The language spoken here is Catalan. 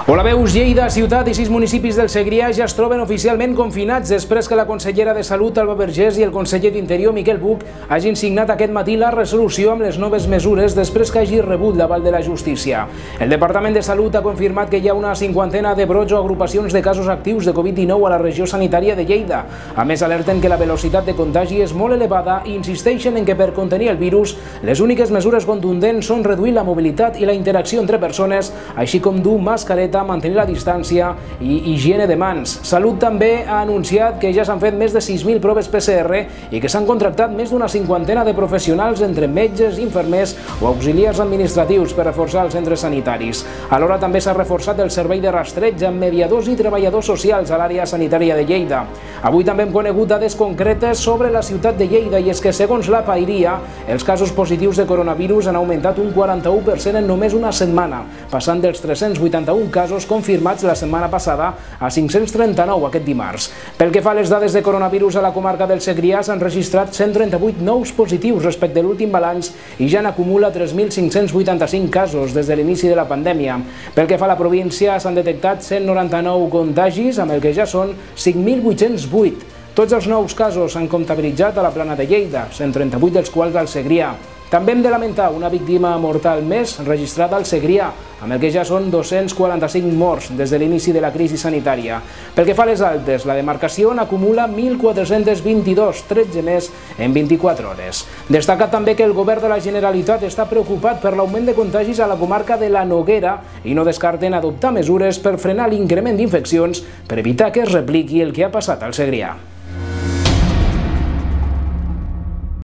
Hola, veus, Lleida, ciutat i 6 municipis del Segrià ja es troben oficialment confinats després que la consellera de Salut, Alba Vergés, i el conseller d'Interior, Miquel Buch, hagin signat aquest matí la resolució amb les noves mesures després que hagi rebut l'aval de la justícia. El Departament de Salut ha confirmat que hi ha una cinquantena de brots o agrupacions de casos actius de Covid-19 a la regió sanitària de Lleida. A més, alerten que la velocitat de contagi és molt elevada i insisteixen en que per contenir el virus les úniques mesures contundents són reduir la mobilitat i la interacció entre persones, així com dur mascareta, mantenir la distància i higiene de mans. Salut també ha anunciat que ja s'han fet més de 6.000 proves PCR i que s'han contractat més d'una cinquantena de professionals entre metges, infermers o auxiliars administratius per reforçar els centres sanitaris. Alhora també s'ha reforçat el servei de rastreig amb mediadors i treballadors socials a l'àrea sanitària de Lleida. Avui també hem conegut dades concretes sobre la ciutat de Lleida i és que, segons la Pairia, els casos positius de coronavirus han augmentat un 41% en només una setmana, passant dels 381 casos confirmats la setmana passada a 539 aquest dimarts. Pel que fa a les dades de coronavirus a la comarca del Segrià, s'han registrat 138 nous positius respecte a l'últim balanç i ja n'acumula 3.585 casos des de l'inici de la pandèmia. Pel que fa a la província, s'han detectat 199 contagis, amb el que ja són 5.808. Tots els nous casos s'han comptabilitzat a la plana de Lleida, 138 dels quals al Segrià. També hem de lamentar una víctima mortal més registrada al Segrià, amb el que ja són 245 morts des de l'inici de la crisi sanitària. Pel que fa a les altes, la demarcació n'acumula 1.422, 13 més en 24 hores. Destaca també que el govern de la Generalitat està preocupat per l'augment de contagis a la comarca de la Noguera i no descarten adoptar mesures per frenar l'increment d'infeccions per evitar que es repliqui el que ha passat al Segrià.